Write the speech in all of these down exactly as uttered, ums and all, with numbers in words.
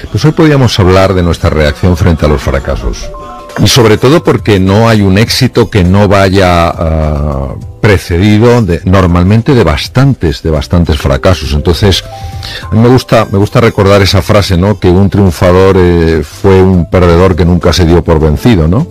Pues hoy podríamos hablar de nuestra reacción frente a los fracasos. Y sobre todo porque no hay un éxito que no vaya uh, precedido de, normalmente de bastantes, de bastantes fracasos. Entonces, a mí me gusta, me gusta recordar esa frase, ¿no? Que un triunfador eh, fue un perdedor que nunca se dio por vencido, ¿no?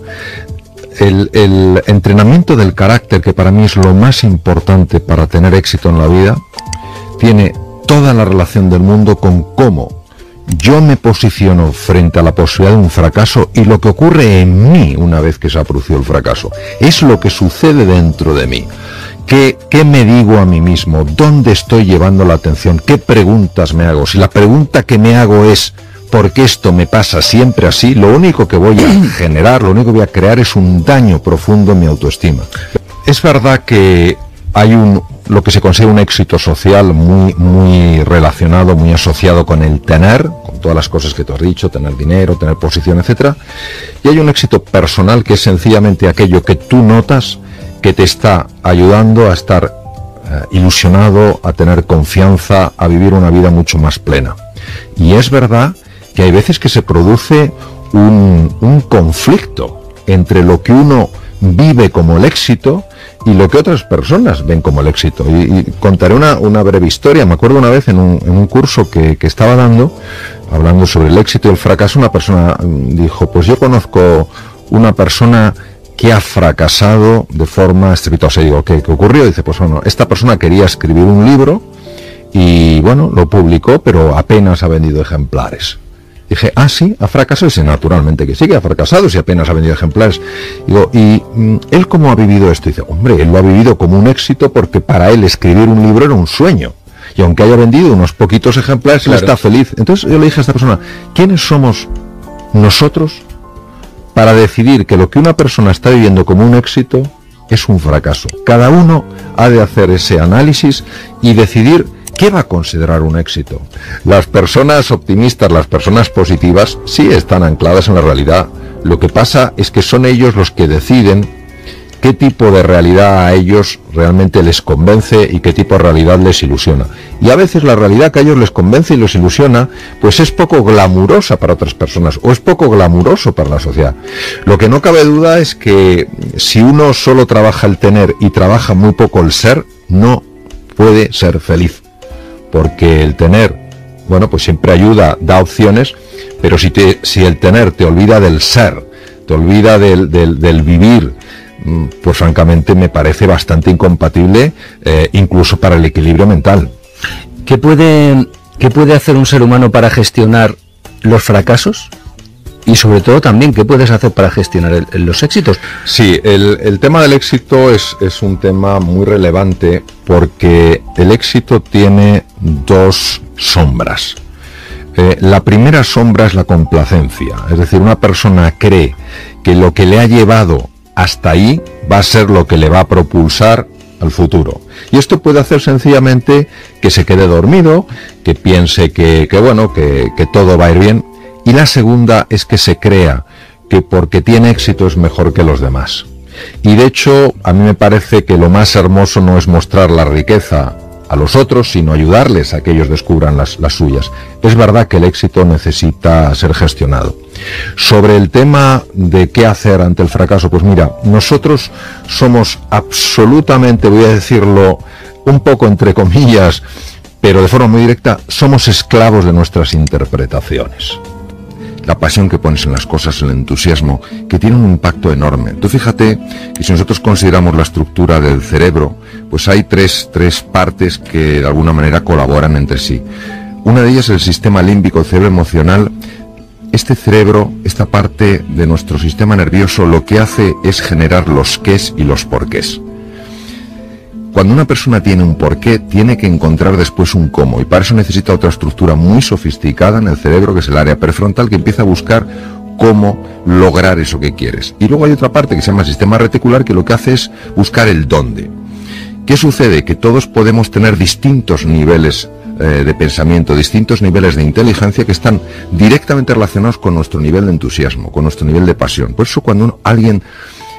El, el entrenamiento del carácter, que para mí es lo más importante para tener éxito en la vida, tiene toda la relación del mundo con cómo yo me posiciono frente a la posibilidad de un fracaso y lo que ocurre en mí una vez que se ha producido el fracaso. Es lo que sucede dentro de mí. ¿Qué, qué me digo a mí mismo? ¿Dónde estoy llevando la atención? ¿Qué preguntas me hago? Si la pregunta que me hago es ¿por qué esto me pasa siempre así? Lo único que voy a generar, lo único que voy a crear es un daño profundo en mi autoestima. Es verdad que hay un lo que se considera un éxito social muy muy relacionado, muy asociado con el tener, con todas las cosas que te has dicho, tener dinero, tener posición, etcétera. Y hay un éxito personal que es sencillamente aquello que tú notas que te está ayudando a estar eh, ilusionado, a tener confianza, a vivir una vida mucho más plena. Y es verdad que hay veces que se produce un, un conflicto entre lo que uno vive como el éxito y lo que otras personas ven como el éxito. Y, y contaré una, una breve historia. Me acuerdo una vez en un, en un curso que, que estaba dando, hablando sobre el éxito y el fracaso, una persona dijo, pues yo conozco una persona que ha fracasado de forma estrepitosa. Y digo, ¿qué, qué ocurrió? Dice, pues bueno, esta persona quería escribir un libro y bueno, lo publicó, pero apenas ha vendido ejemplares. Dije, ah, sí, ha fracasado. Y dice, naturalmente que sí, que ha fracasado, si apenas ha vendido ejemplares. Digo, ¿y mm, él cómo ha vivido esto? Y dice, hombre, él lo ha vivido como un éxito porque para él escribir un libro era un sueño. Y aunque haya vendido unos poquitos ejemplares, claro, él está feliz. Entonces yo le dije a esta persona, ¿quiénes somos nosotros para decidir que lo que una persona está viviendo como un éxito es un fracaso? Cada uno ha de hacer ese análisis y decidir ¿qué va a considerar un éxito? Las personas optimistas, las personas positivas, sí están ancladas en la realidad. Lo que pasa es que son ellos los que deciden qué tipo de realidad a ellos realmente les convence y qué tipo de realidad les ilusiona. Y a veces la realidad que a ellos les convence y les ilusiona, pues es poco glamurosa para otras personas o es poco glamuroso para la sociedad. Lo que no cabe duda es que si uno solo trabaja el tener y trabaja muy poco el ser, no puede ser feliz. Porque el tener, bueno, pues siempre ayuda, da opciones, pero si, te, si el tener te olvida del ser, te olvida del, del, del vivir, pues francamente me parece bastante incompatible, eh, incluso para el equilibrio mental. ¿Qué puede, qué puede hacer un ser humano para gestionar los fracasos? Y sobre todo también, ¿qué puedes hacer para gestionar el, el, los éxitos? Sí, el, el tema del éxito es, es un tema muy relevante porque el éxito tiene dos sombras. Eh, la primera sombra es la complacencia, es decir, una persona cree que lo que le ha llevado hasta ahí va a ser lo que le va a propulsar al futuro. Y esto puede hacer sencillamente que se quede dormido, que piense que, que bueno, que, que todo va a ir bien. Y la segunda es que se crea que porque tiene éxito es mejor que los demás. Y de hecho, a mí me parece que lo más hermoso no es mostrar la riqueza a los otros, sino ayudarles a que ellos descubran las, las suyas. Es verdad que el éxito necesita ser gestionado. Sobre el tema de qué hacer ante el fracaso, pues mira, nosotros somos absolutamente, voy a decirlo un poco entre comillas, pero de forma muy directa, somos esclavos de nuestras interpretaciones. La pasión que pones en las cosas, el entusiasmo, que tiene un impacto enorme. Tú fíjate que si nosotros consideramos la estructura del cerebro, pues hay tres, tres partes que de alguna manera colaboran entre sí. Una de ellas es el sistema límbico, el cerebro emocional. Este cerebro, esta parte de nuestro sistema nervioso, lo que hace es generar los qués y los porqués. Cuando una persona tiene un porqué, tiene que encontrar después un cómo, y para eso necesita otra estructura muy sofisticada en el cerebro, que es el área prefrontal, que empieza a buscar cómo lograr eso que quieres. Y luego hay otra parte que se llama sistema reticular, que lo que hace es buscar el dónde. ¿Qué sucede? Que todos podemos tener distintos niveles eh, de pensamiento, distintos niveles de inteligencia que están directamente relacionados con nuestro nivel de entusiasmo, con nuestro nivel de pasión. Por eso cuando uno, alguien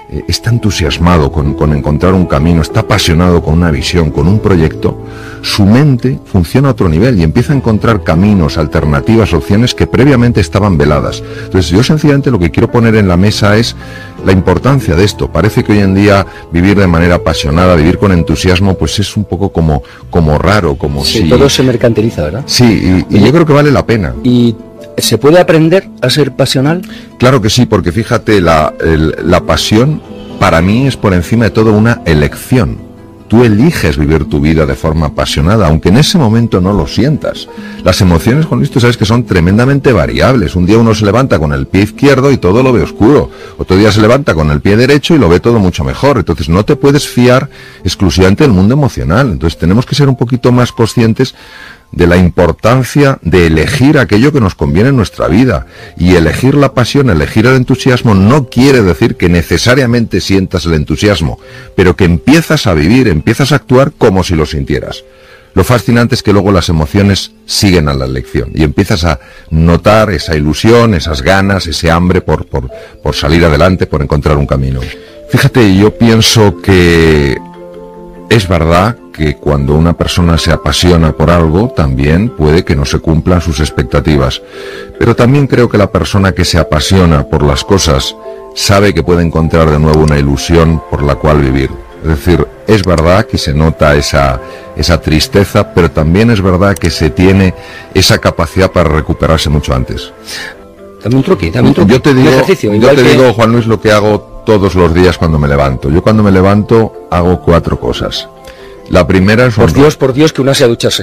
eh, está entusiasmado con, con encontrar un camino, está apasionado con una visión, con un proyecto, su mente funciona a otro nivel y empieza a encontrar caminos, alternativas, opciones que previamente estaban veladas. Entonces yo sencillamente lo que quiero poner en la mesa es la importancia de esto. Parece que hoy en día vivir de manera apasionada, vivir con entusiasmo, pues es un poco como, como raro, como sí, si... todo se mercantiliza, ¿verdad? Sí, y, y yo creo que vale la pena. Y ¿se puede aprender a ser pasional? Claro que sí, porque fíjate, la, el, la pasión para mí es por encima de todo una elección. Tú eliges vivir tu vida de forma apasionada, aunque en ese momento no lo sientas. Las emociones, Juan Luis, tú sabes que son tremendamente variables. Un día uno se levanta con el pie izquierdo y todo lo ve oscuro. Otro día se levanta con el pie derecho y lo ve todo mucho mejor. Entonces no te puedes fiar exclusivamente del mundo emocional. Entonces tenemos que ser un poquito más conscientes de la importancia de elegir aquello que nos conviene en nuestra vida. Y elegir la pasión, elegir el entusiasmo, no quiere decir que necesariamente sientas el entusiasmo, pero que empiezas a vivir, empiezas a actuar como si lo sintieras. Lo fascinante es que luego las emociones siguen a la elección y empiezas a notar esa ilusión, esas ganas, ese hambre por, por, por salir adelante, por encontrar un camino. Fíjate, yo pienso que es verdad que cuando una persona se apasiona por algo, también puede que no se cumplan sus expectativas. Pero también creo que la persona que se apasiona por las cosas sabe que puede encontrar de nuevo una ilusión por la cual vivir. Es decir, es verdad que se nota esa, esa tristeza, pero también es verdad que se tiene esa capacidad para recuperarse mucho antes. Dame un truqui, dame un truqui. Yo te digo, ejercicio, yo te que... digo, Juan Luis, lo que hago todos los días cuando me levanto. Yo cuando me levanto hago cuatro cosas. La primera es... Por Dios, por Dios, que una sea ducharse.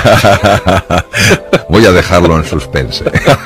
Voy a dejarlo en suspense.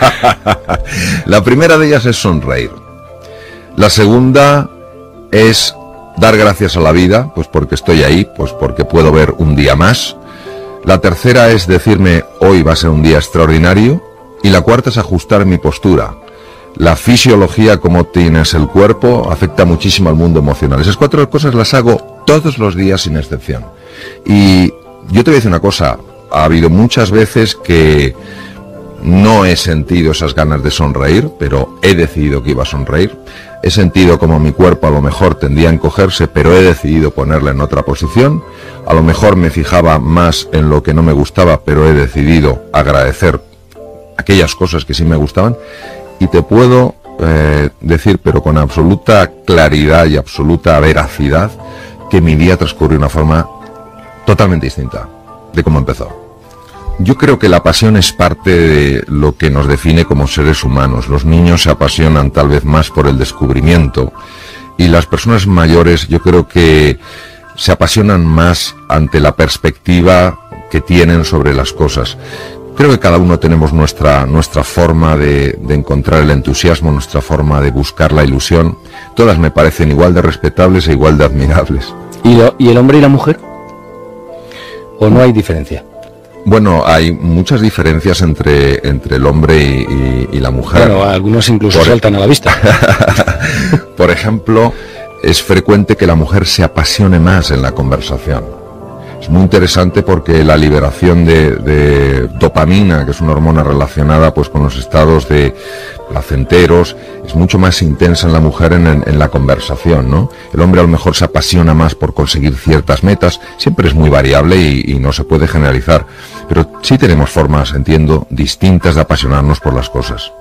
La primera de ellas es sonreír. La segunda es dar gracias a la vida, pues porque estoy ahí, pues porque puedo ver un día más. La tercera es decirme, hoy va a ser un día extraordinario. Y la cuarta es ajustar mi postura. La fisiología, como tienes el cuerpo, afecta muchísimo al mundo emocional. Esas cuatro cosas las hago todos los días sin excepción. Y yo te voy a decir una cosa, ha habido muchas veces que no he sentido esas ganas de sonreír, pero he decidido que iba a sonreír. He sentido como mi cuerpo a lo mejor tendía a encogerse, pero he decidido ponerla en otra posición. A lo mejor me fijaba más en lo que no me gustaba, pero he decidido agradecer aquellas cosas que sí me gustaban. Y te puedo eh, decir, pero con absoluta claridad y absoluta veracidad, que mi día transcurrió de una forma totalmente distinta de cómo empezó. Yo creo que la pasión es parte de lo que nos define como seres humanos. Los niños se apasionan tal vez más por el descubrimiento y las personas mayores yo creo que se apasionan más ante la perspectiva que tienen sobre las cosas. Creo que cada uno tenemos nuestra, nuestra forma de, de encontrar el entusiasmo, nuestra forma de buscar la ilusión. Todas me parecen igual de respetables e igual de admirables. ¿Y, lo, ¿Y el hombre y la mujer? ¿O no hay diferencia? Bueno, hay muchas diferencias entre, entre el hombre y, y, y la mujer. Bueno, algunos incluso Por saltan a la vista. Por ejemplo, es frecuente que la mujer se apasione más en la conversación. Es muy interesante porque la liberación de, de dopamina, que es una hormona relacionada pues con los estados de placenteros, es mucho más intensa en la mujer en, en, en la conversación, ¿no? El hombre a lo mejor se apasiona más por conseguir ciertas metas, siempre es muy variable y, y no se puede generalizar, pero sí tenemos formas, entiendo, distintas de apasionarnos por las cosas.